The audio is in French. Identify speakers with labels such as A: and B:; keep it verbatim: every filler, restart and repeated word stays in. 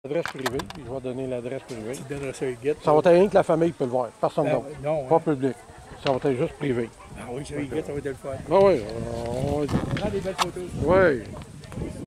A: L'adresse privée, je vais donner l'adresse privée.
B: Tu donneras ça à Huguette.
A: Ça va être rien que la famille peut le voir, personne
B: Ah,
A: d'autre.
B: non,
A: Pas
B: hein.
A: public. Ça va être juste privé.
B: Ah oui, ça, Huguette, ça va être le fun.
A: Ah oui, on...
B: Prends des belles photos.
A: Oui.